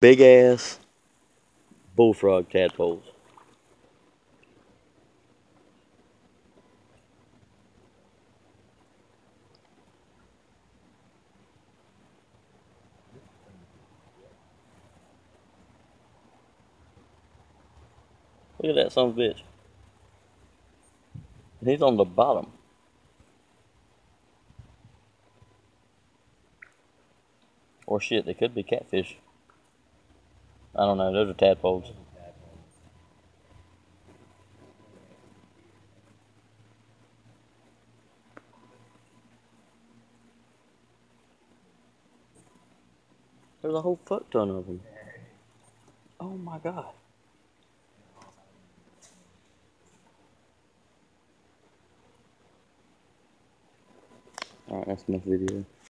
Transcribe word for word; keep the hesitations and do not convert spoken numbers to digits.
Big ass bullfrog tadpoles. Look at that son of a bitch. He's on the bottom. Or shit, they could be catfish. I don't know, those are tadpoles. There's a whole fuck ton of them. Oh my god. Alright, that's enough video.